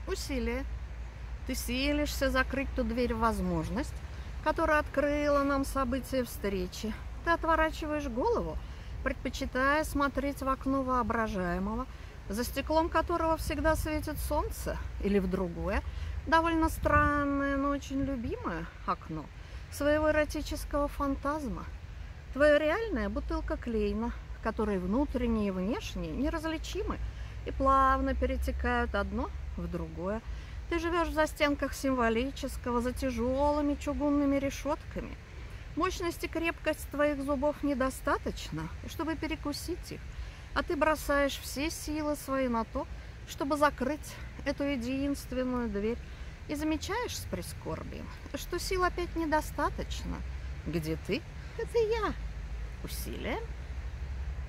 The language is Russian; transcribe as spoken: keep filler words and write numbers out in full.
Усилие. Ты силишься закрыть ту дверь в возможность, которая открыла нам события встречи. Ты отворачиваешь голову, предпочитая смотреть в окно воображаемого, за стеклом которого всегда светит солнце, или в другое, довольно странное, но очень любимое окно своего эротического фантазма. Твоя реальная бутылка Клейна, в которой внутренние и внешние неразличимы и плавно перетекают одно в другое. Ты живешь в застенках символического, за тяжелыми чугунными решетками. Мощность и крепкость твоих зубов недостаточно, чтобы перекусить их, а ты бросаешь все силы свои на то, чтобы закрыть эту единственную дверь, и замечаешь с прискорбием, что сил опять недостаточно. Где ты? Это я. Усилие.